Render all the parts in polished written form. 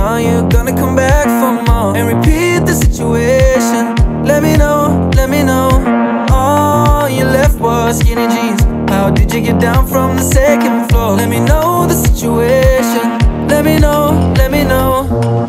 are you gonna come back for more? And repeat the situation. Let me know, let me know. All you left was skinny jeans. How did you get down from the second floor? Let me know the situation. Let me know, let me know.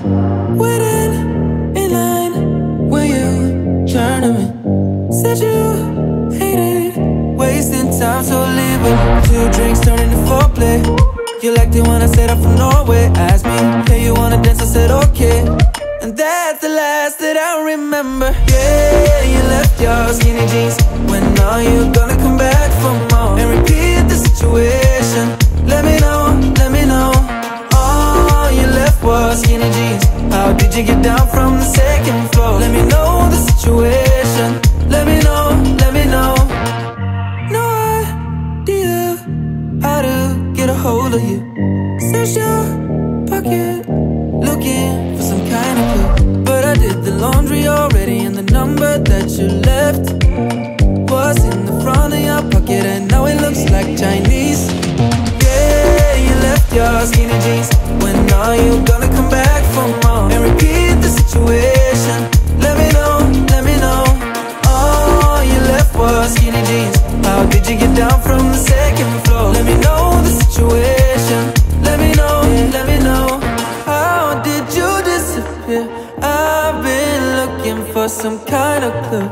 Waiting in line when you turn to me. Said you hated wasting time, so leave it. 2 drinks turning to foreplay. You liked it when I said I'm from Norway. Asked me, hey, you wanna dance? I said okay. And that's the last that I remember. Yeah, you left your skinny jeans. When are you gonna come back for more? And repeat the situation. Let me know, let me know. All you left was skinny jeans. How did you get down from the second floor? Let me know the situation. Let me know, let me know. No idea how to get a hold of you. Search your pocket, looking for some kind of clue. But I did the laundry already, and the number that you left was in the front of your pocket, and now it looks like Chinese. Yeah, you left your skinny jeans. When are you gonna come back for more? And repeat the situation. Let me know, let me know. All you left was skinny jeans. How did you get down from the second floor? Let me know the situation. Let me know, let me know. How did you disappear? I've been looking for some kind of clue.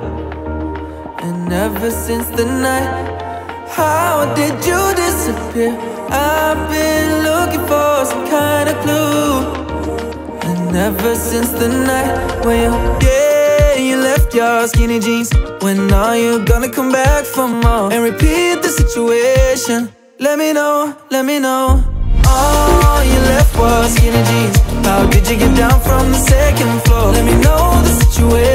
And ever since the night, how did you disappear? I've been looking for some kind of clue. And ever since the night when you left your skinny jeans. When are you gonna come back for more? And repeat the situation. Let me know, let me know. All you left was skinny jeans. How did you get down from the second floor? Let me know the situation.